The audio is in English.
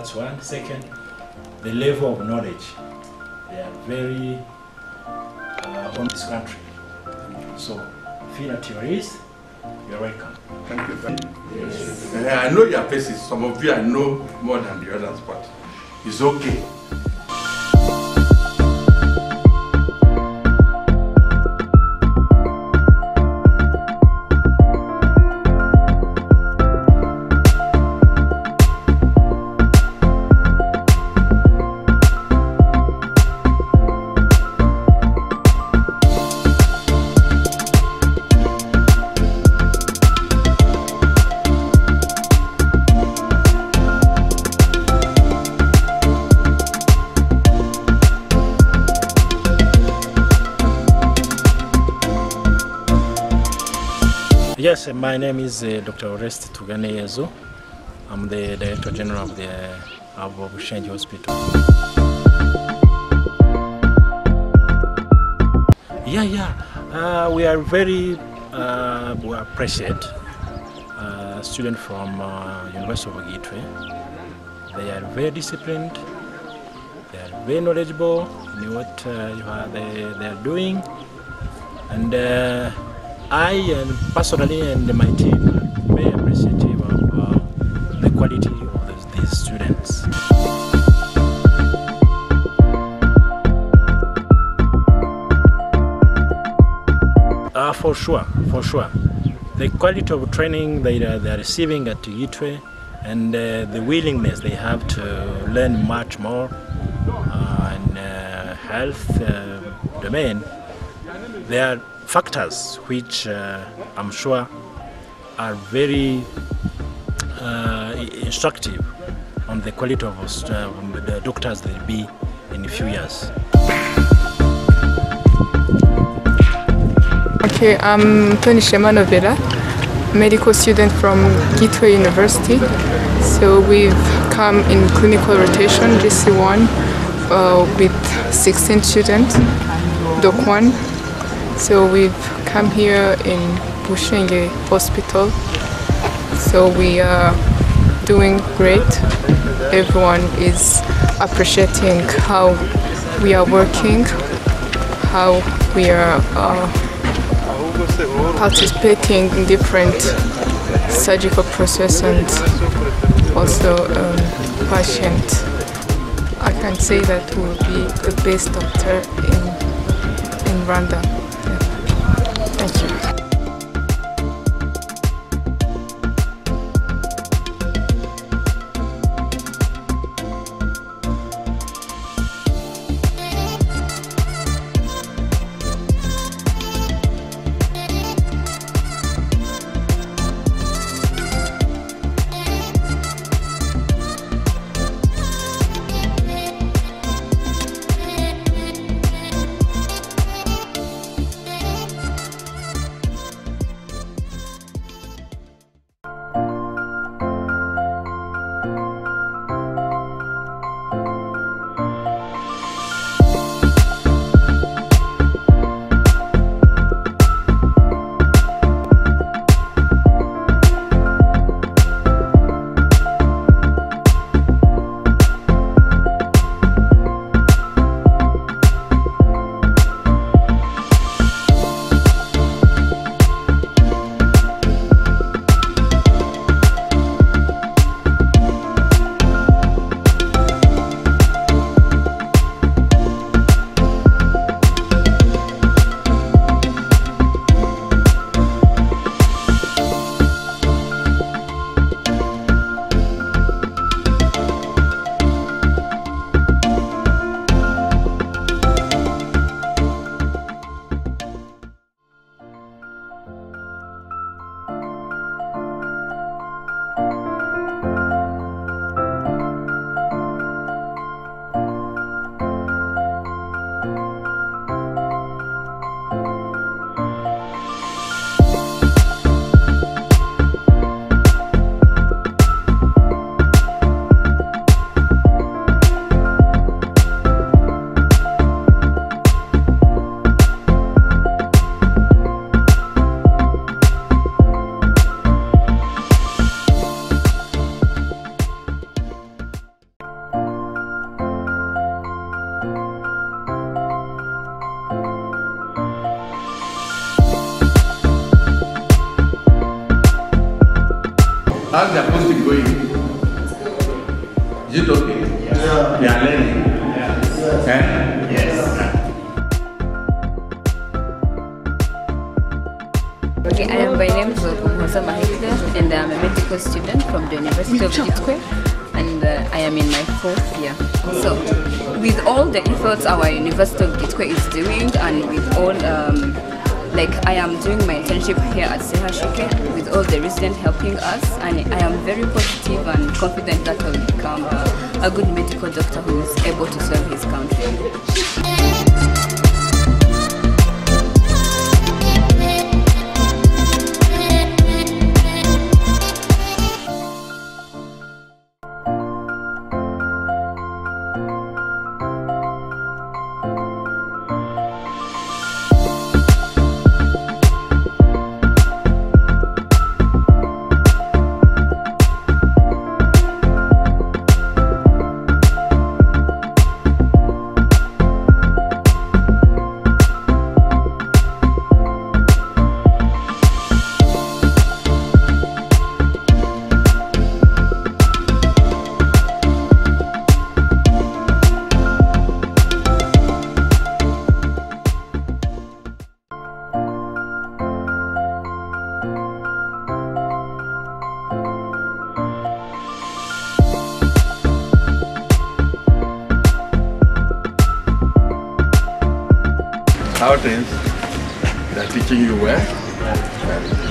That's one. Second, the level of knowledge. They are very on this country. So, feel at your ease. You're welcome. Thank you. Yes. I know your faces. Some of you I know more than the others, but it's okay. Yes, my name is Dr. Orest Tuganeyezu. I'm the Director General of the Ruhengeri Hospital. We are very we appreciate students from University of Gitwe. They are very disciplined. They are very knowledgeable in what they are doing, and I personally and my team are very appreciative of the quality of these students. For sure. The quality of training they are receiving at Gitwe and the willingness they have to learn much more in health domain, they are factors which I'm sure are very instructive on the quality of the doctors they will be in a few years. Okay, I'm Tony Shemanovela, medical student from Gitwe University. So we've come in clinical rotation, GC1, with 16 students, Doc 1. So we've come here in Ruhengeri Hospital. So we are doing great. Everyone is appreciating how we are working, how we are participating in different surgical process and also patient. I can say that we will be the best doctor in Rwanda. Thank you. How's the posting going? Is it okay? Yeah. They are learning? Yeah. Yes. Okay, my name is Ruhengeri, and I'm a medical student from the University of Kibuye, and I am in my 4th year. So, with all the efforts our University of Kibuye is doing, and with all, I am doing my internship here at CHUK, with all the residents helping us, and I am very positive and confident that I will become a good medical doctor who is able to serve his country. How things? They're teaching you well?